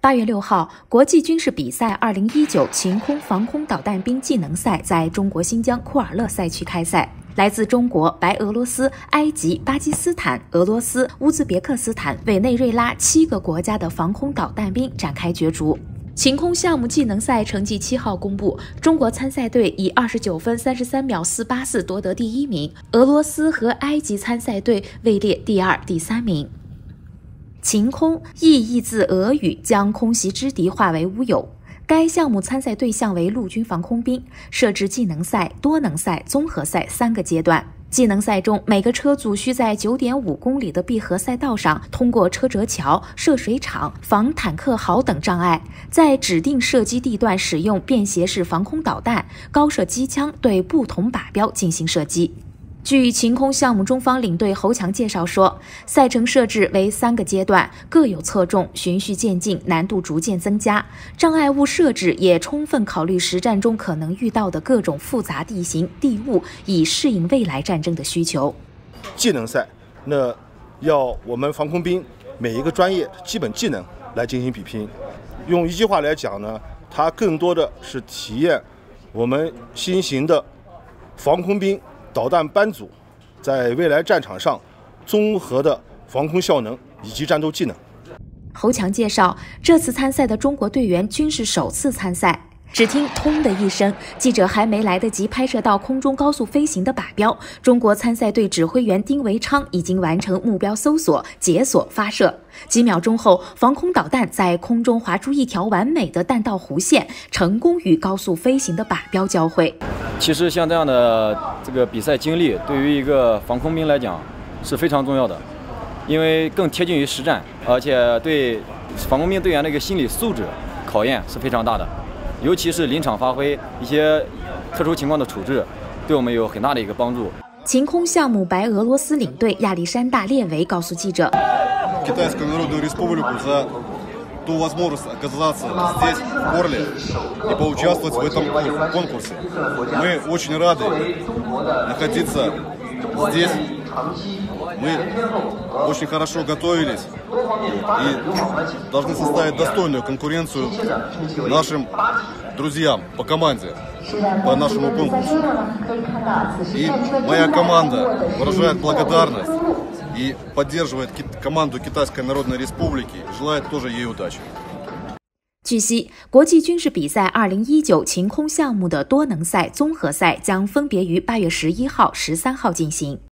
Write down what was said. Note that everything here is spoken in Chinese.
8月6号，国际军事比赛2019晴空防空导弹兵技能赛在中国新疆库尔勒赛区开赛。来自中国、白俄罗斯、埃及、巴基斯坦、俄罗斯、乌兹别克斯坦、委内瑞拉7个国家的防空导弹兵展开角逐。晴空项目技能赛成绩7号公布，中国参赛队以29分33秒484夺得第1名，俄罗斯和埃及参赛队位列第2、第3名。晴空意自俄语，将空袭之敌化为乌有。该项目参赛对象为陆军防空兵，设置技能赛、多能赛、综合赛3个阶段。技能赛中，每个车组需在9.5公里的闭合赛道上通过车辙桥、涉水场、防坦克壕等障碍，在指定射击地段使用便携式防空导弹、高射机枪对不同靶标进行射击。据晴空项目中方领队侯强介绍说，赛程设置为3个阶段，各有侧重，循序渐进，难度逐渐增加。障碍物设置也充分考虑实战中可能遇到的各种复杂地形、地物，以适应未来战争的需求。 技能赛，那要我们防空兵每一个专业基本技能来进行比拼。用一句话来讲呢，它更多的是体验我们新型的防空兵导弹班组在未来战场上综合的防空效能以及战斗技能。 侯强介绍，这次参赛的中国队员均是首次参赛。只听通的一声，记者还没来得及拍摄到空中高速飞行的靶标，中国参赛队指挥员丁维昌已经完成目标搜索、解锁、发射。几秒钟后，防空导弹在空中划出一条完美的弹道弧线，成功与高速飞行的靶标交汇。 其实像这样的这个比赛经历，对于一个防空兵来讲是非常重要的，因为更贴近于实战，而且对防空兵队员的一个心理素质考验是非常大的。尤其是临场发挥一些特殊情况的处置，对我们有很大的一个帮助。 晴空项目白俄罗斯领队亚历山大列维告诉记者 ：“Китайскую Народную Республику за ту возможность оказаться здесь, в Орле, и поучаствовать в этом конкурсе. Мы очень рады находиться здесь. Мы очень хорошо готовились и должны составить достойную конкуренцию нашим друзьям по команде, по нашему конкурсу. И моя команда выражает благодарность и поддерживает команду Китайской Народной Республики, желает тоже ей удачи.” 据悉，国际军事比赛2019晴空项目的多能赛、综合赛将分别于8月11号、13号进行。